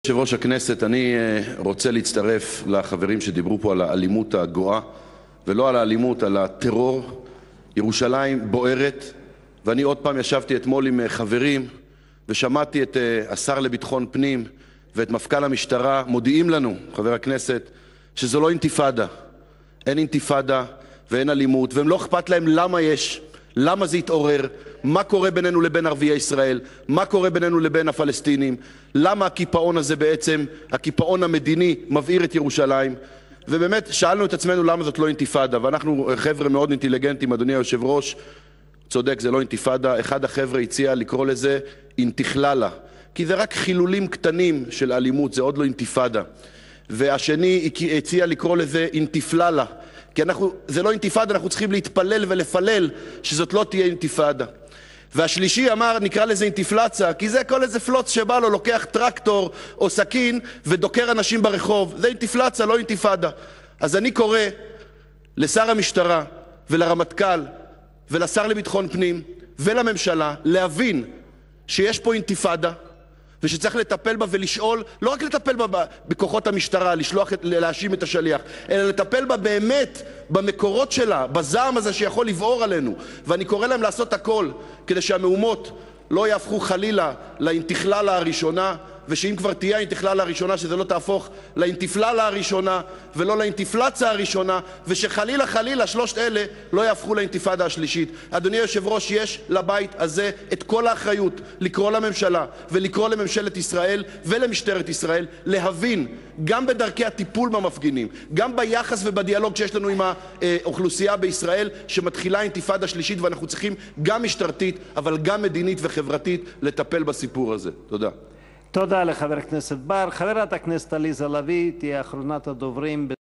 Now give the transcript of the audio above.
יושב ראש הכנסת, אני רוצה להצטרף לחברים שדיברו פה על האלימות הגואה, ולא על האלימות, על הטרור. ירושלים בוערת, ואני עוד פעם ישבתי אתמול עם חברים ושמעתי את השר לביטחון פנים ואת מפכ"ל המשטרה מודיעים לנו, חבר הכנסת, שזו לא אינתיפאדה. אין אינתיפאדה ואין אלימות, והם לא אכפת להם למה זה יתעורר, מה קורה בינינו לבין ערביי ישראל, מה קורה בינינו לבין הפלסטינים, למה הקיפאון הזה בעצם, הקיפאון המדיני, מבעיר את ירושלים. ובאמת שאלנו את עצמנו למה זאת לא אינתיפאדה, ואנחנו חבר'ה מאוד אינטליגנטים, אדוני היושב ראש, צודק, זה לא אינתיפאדה. אחד החבר'ה הציע לקרוא לזה אינתיכללה, כי זה רק חילולים קטנים של אלימות, זה עוד לא אינתיפאדה. והשני הציע לקרוא לזה אינתיפללה, כי זה לא אינתיפאדה, אנחנו צריכים להתפלל ולפלל שזאת לא תהיה אינתיפאדה. והשלישי אמר, נקרא לזה אינתיפלציה, כי זה כל איזה פלוץ שבא לו, לוקח טרקטור או סכין ודוקר אנשים ברחוב. זה אינתיפלציה, לא אינתיפאדה. אז אני קורא לשר המשטרה ולרמטכ"ל ולשר לביטחון פנים ולממשלה להבין שיש פה אינתיפאדה, ושצריך לטפל בה ולשאול, לא רק לטפל בה בכוחות המשטרה, להאשים את השליח, אלא לטפל בה באמת במקורות שלה, בזעם הזה שיכול לבעור עלינו. ואני קורא להם לעשות הכל כדי שהמהומות לא יהפכו חלילה לאינתיכללה הראשונה, ושאם כבר תהיה האינתיכללה הראשונה, שזה לא תהפוך לאינתיפללה הראשונה ולא לאינתיפלציה הראשונה, ושחלילה שלושת אלה לא יהפכו לאינתיפאדה השלישית. אדוני היושב ראש, יש לבית הזה את כל האחריות לקרוא לממשלה ולקרוא לממשלת ישראל ולמשטרת ישראל להבין גם בדרכי הטיפול במפגינים, גם ביחס ובדיאלוג שיש לנו עם האוכלוסייה בישראל, שמתחילה אינתיפאדה שלישית, ואנחנו צריכים גם משטרתית אבל גם מדינית וחברתית לטפל בסיפור הזה. תודה. תודה לחבר הכנסת בר. חברת הכנסת עליזה לביא תהיה אחרונת הדוברים.